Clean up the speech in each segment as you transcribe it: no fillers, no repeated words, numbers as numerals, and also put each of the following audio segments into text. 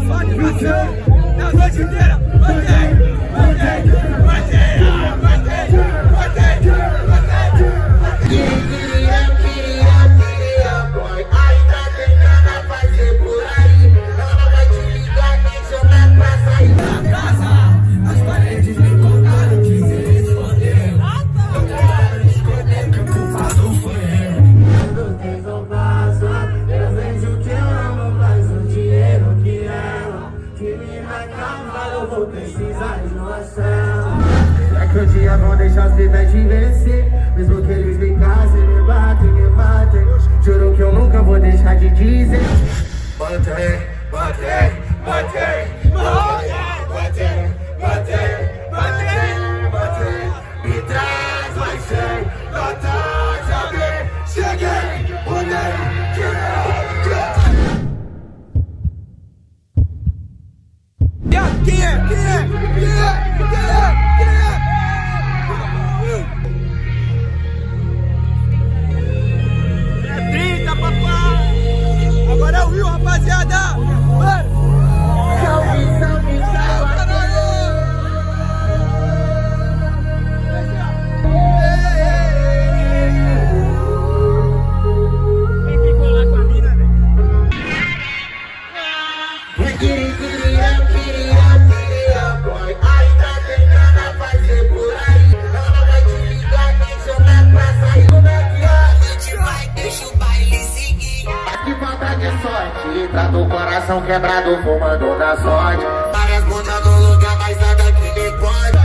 Pode você, na noite inteira, que um dia vão deixar as vidas de vencer. Mesmo que eles me casem, me matem. Juro que eu nunca vou deixar de dizer: mantém, mantém, mantém, mantém, mantém, mantém, mantém. Me traz mais 100, nota de alguém. Cheguei, mudei, Quem é? É 30, papai! Agora é o Rio, rapaziada! salve, salve, salve! Tem que colar com a mina, velho! Tá do coração quebrado, fumando na sorte. Várias bundas no lugar, mas nada que me pode.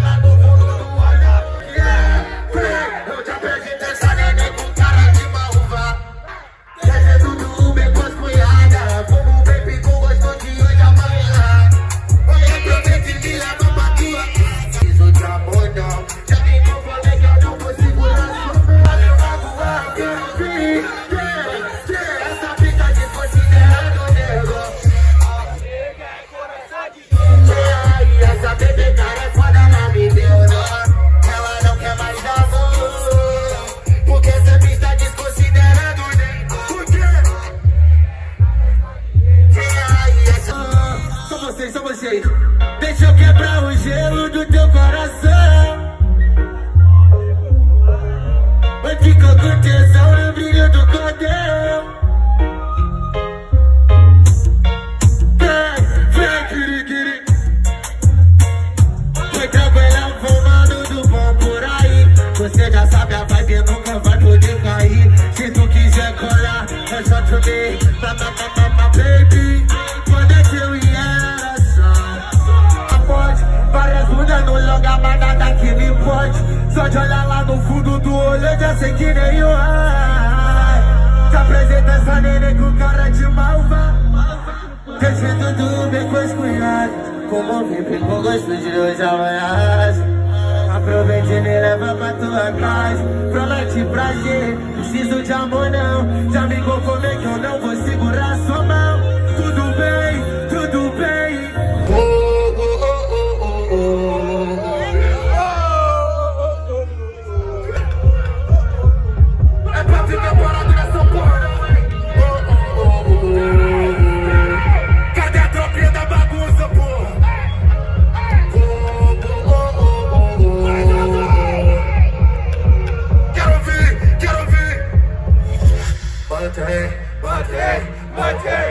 Eu já perdi essa neném com cara de malva. Descendo do Uber com as cunhadas. Como um baby com gosto de hoje amanhã. Oi, aproveita e me leva pra tua casa. Preciso de amor não. Já me conformei que eu não vou segurar sua mão. Mas eu magoar, quero vir. Essa pica de considerado nego. Essa bebê cara é foda, ela me deu não. Ela não quer mais amor. Porque essa bicha tá desconsiderando nego. Por quê? São vocês. Deixa eu quebrar o gelo do teu coração. Vai ficar com tesão no brilho do cordel. Vem, quiri. Foi tranquilão fumando do bom por aí. Você já sabe a vibe, nunca vai poder cair. Se tu quiser colar, é só tu me baby. Quando é teu e era só pode. Várias bundas no lugar, mas nada que me pode. Só de olhar lá no fundo do olho, eu já sei que nem o ar. Te apresenta essa neném com cara de malva. Descendo do bem com os cunhados. Como um VIP com gosto de hoje amanhã. Aproveite e me leva pra tua casa. Promete prazer, preciso de amor não. Já me conformei que eu não vou segurar sua mão. Tudo bem, tudo bem. É pra ficar parado nessa porra, hein? Cadê a tropinha da bagunça, porra? Quero ouvir. Mantém.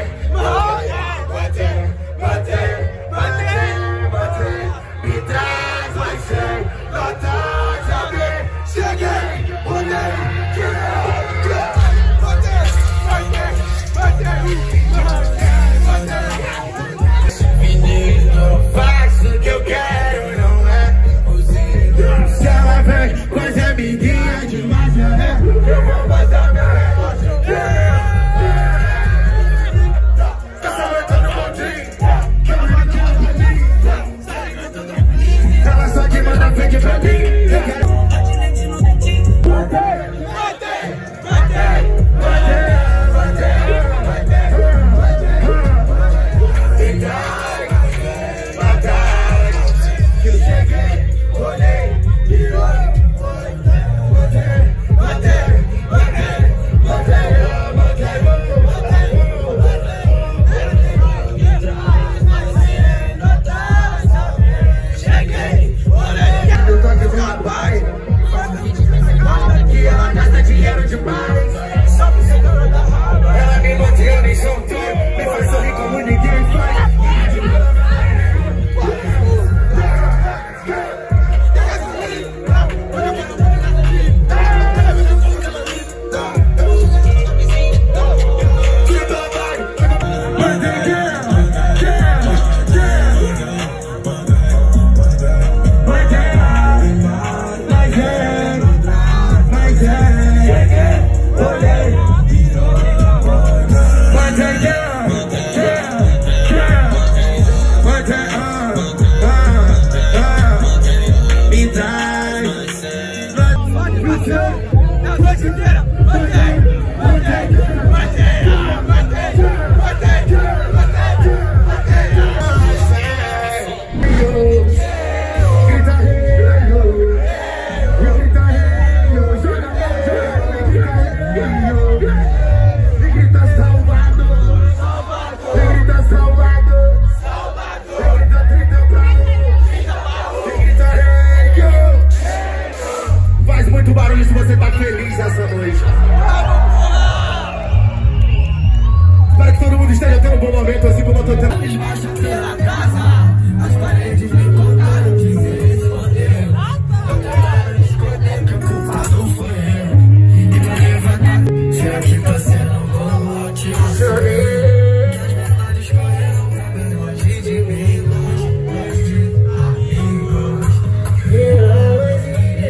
Desmarcha pela casa, as paredes me contaram que você respondeu. Eu quero esconder que o culpado foi eu. E pra levantar, será que você não vou te chorei? As verdades correram pra mim longe de mim, longe de amigos. E hoje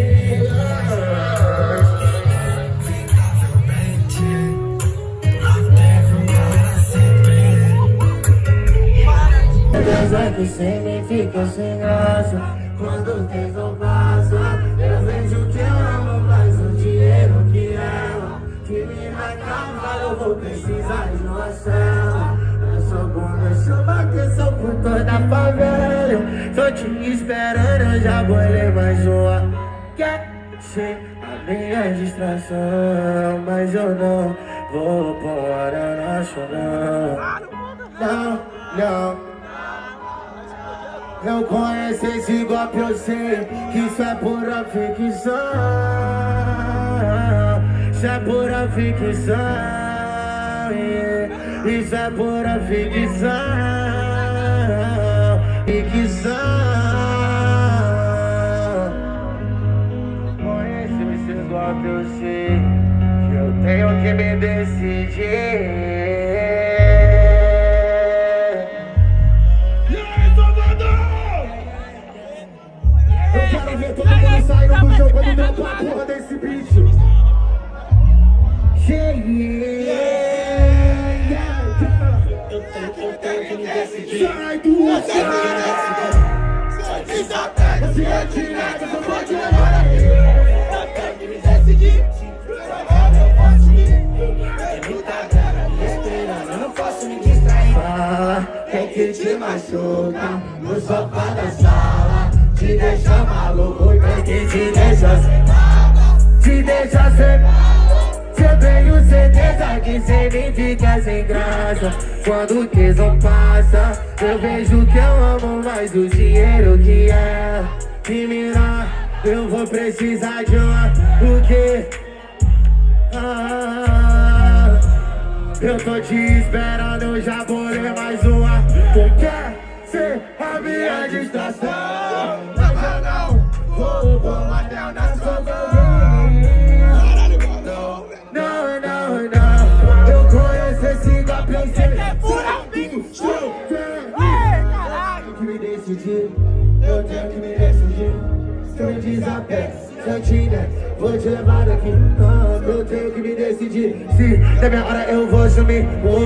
inevitavelmente levo para sempre. Deus é que cê me fica sem graça. Quando o tempo passa, eu vejo que eu amo mais o dinheiro que ela. Que me vai cavar, eu vou precisar de uma cela. Essa bunda chama atenção por toda a favela. Tô te esperando, eu já bolei mais uma. Quer ser a minha distração, mas eu não vou pôr hora na chorão. Não, não. Eu conheço esse golpe, eu sei que isso é pura ficção. Isso é pura ficção, yeah. Isso é pura ficção. Ficção. Conheço esse golpe, eu sei que eu tenho que me decidir. Quero ver todo mundo saindo do jogo quando dropar a porra desse bicho. Eu tenho que me decidir. Sai do chão. Só desapega. Se eu tirar, eu vou te levar aí. Eu tenho que me decidir. Eu vou seguir. Tem muita grana me esperando, eu não posso me distrair. Fala, quem que te machuca no sofá da sala. Te deixa maluco, quem que te deixa sem nada. Te deixa sem nada. Eu tenho certeza que cê me fica sem graça. Quando o tesão passa, eu vejo que eu amo mais o dinheiro que é. Que mina, eu vou precisar de uma. O quê? Eu tô te esperando, eu já bolei mais uma. Quer ser a minha distração? Mas eu não vou pôr o anel na sua mão. Não, não, não. Eu conheço esse golpe, eu sei que é pura ficção. Eu tenho que me decidir. Eu tenho que me decidir. Se eu me desapego, se eu te der, vou te levar daqui. Eu tenho que me decidir. Se der minha hora eu vou sumir.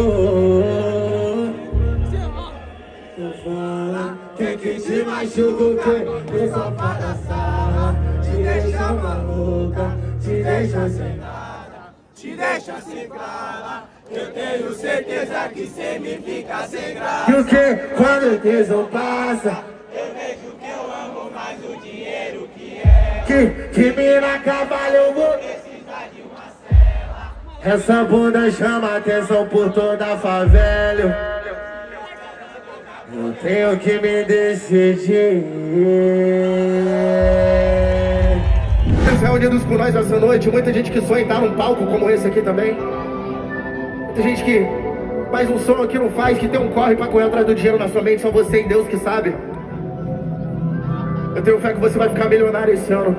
Eu falo, quem que te machuca o quê? No sofá da sala. Te deixa maluca, te deixa sem nada. Te deixa sem grana. Eu tenho certeza que cê me fica sem graça. E o que? Quando o tesão passa, eu vejo que eu amo mais o dinheiro que é. Que mina cavalo, eu vou precisar de uma cela. Essa bunda chama atenção por toda a favela. Eu tenho que me decidir. Reunidos com nós essa noite, muita gente que sonha em estar num palco como esse aqui também. Muita gente que faz um som aqui, não faz, que tem um corre pra correr atrás do dinheiro na sua mente, só você e Deus que sabe. Eu tenho fé que você vai ficar milionário esse ano.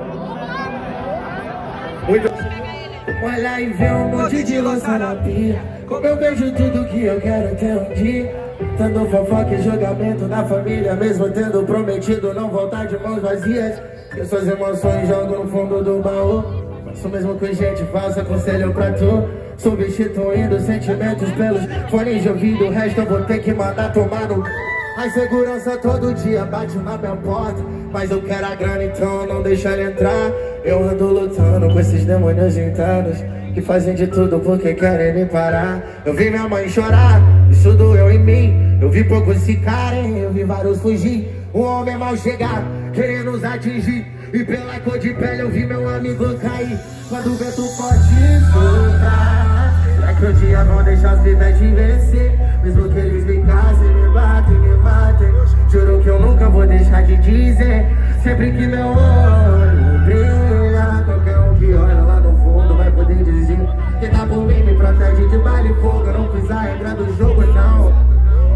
Muito. Olha e vê um monte de louça na pia. Como eu vejo tudo que eu quero ter um dia. Tendo fofoca e julgamento na família, mesmo tendo prometido não voltar de mãos vazias. Que suas emoções jogo no fundo do baú. Faço mesmo com gente falsa, conselho pra tu. Substituindo sentimentos pelos fones de ouvido. O resto eu vou ter que mandar tomar no... A insegurança todo dia bate na minha porta. Mas eu quero a grana, então não deixa ele entrar. Eu ando lutando com esses demônios internos que fazem de tudo porque querem me parar. Eu vi minha mãe chorar, isso doeu em mim. Eu vi poucos ficarem, eu vi vários fugir. Um homem mal chegar, querendo nos atingir. E pela cor de pele eu vi meu amigo cair. Quando o vento forte soprar, será que um dia vão deixar os pivetes vencer? Mesmo que eles me casem, me batem, me matem. Juro que eu nunca vou deixar de dizer. Sempre que meu olho brilha, qualquer um que olha lá no fundo vai poder dizer que tá por mim, me protege de baile e fogo. Eu não fiz a regra do jogo, não.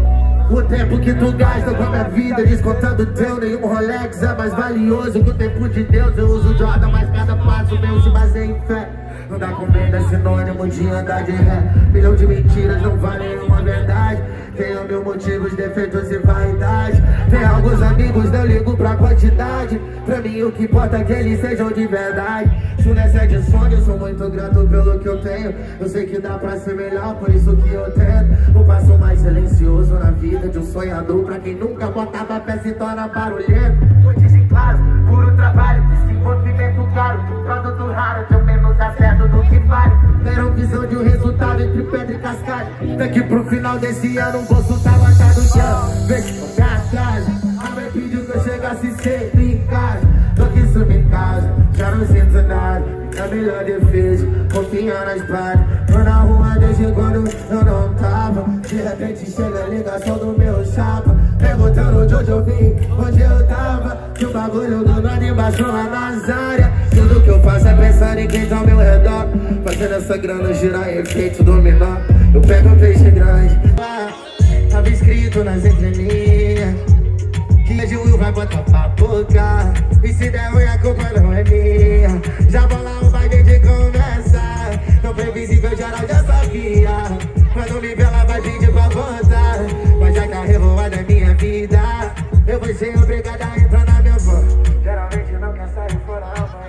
O tempo que tu gasta com a minha vida descontando teu, nenhum Rolex é mais valioso que o tempo de Deus. Eu uso Jordan, mas cada passo meu se baseia em fé. Não dá com medo, é sinônimo de andar de ré. Milhão de mentiras não valem uma verdade. Tenho mil motivos, defeitos e vaidade. Tem alguns amigos, não ligo pra quantidade. Pra mim o que importa é que eles sejam de verdade. Se o nessa é de sonho, eu sou muito grato pelo que eu tenho. Eu sei que dá pra ser melhor, por isso que eu tento. O passo mais silencioso na vida de um sonhador. Pra quem nunca botava pé se torna barulhento. Notícia em claro, puro trabalho, desenvolvimento caro. Produto raro, tenho menos acerto do que vale. Deram visão de um resultado entre pedra e cascalho. Daqui pro final desse ano o bolso tá lotado de ano. Vê se não tá atrás. A mãe pediu que eu chegasse cedo em casa. Tô que subi em casa, já não sinto nada. É melhor defesa, confia na espada. Tô na rua desde quando eu não tava. De repente chega a ligação do meu chapa, perguntando de onde eu vim, onde eu tava. Que o bagulho do nada embaixo lá nas áreas. Tudo que eu faço é pensar em quem tá ao meu redor. Fazendo essa grana girar em efeito dominó. Eu pego um peixe grande, tava escrito nas entrelinhas que de Will vai botar pra boca. E se der ruim a culpa não é minha. Já bola um baile de conversa. Não previsível geral já sabia. Quando me vê ela vai pedir pra voltar. Mas já que a revoada é minha vida, eu vou ser obrigado a entrar na minha voz. Geralmente não quer sair fora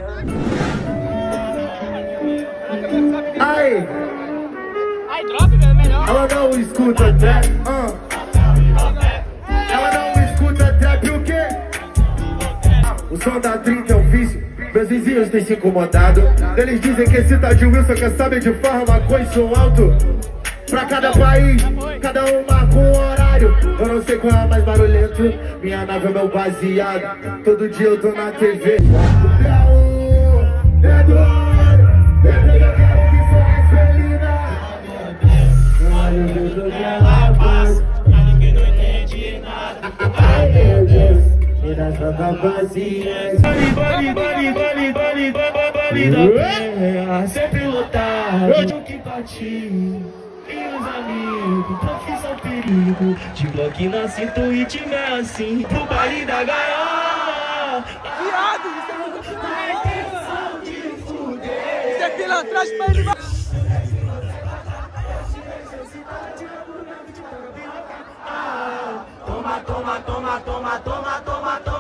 amanhã. Aí, drop, velho, melhor. ela não escuta trap, ela não escuta trap o quê? O som da 30 é um vício, meus vizinhos têm se incomodado. Eles dizem que esse tal de Wilson quer saber de forma com som alto. Pra cada país, cada um marca um horário. Eu não sei qual é o mais barulhento, minha nave é meu baseado. Todo dia eu tô na TV. Sempre lotado, que partiu. E os amigos, profissão perigo. De bloco na cinto e time é assim. Pro baile da gaiola. Viado, isso é muito pilantragem. Isso é pilantragem pra ele. Toma, toma, toma, toma, toma, toma, toma.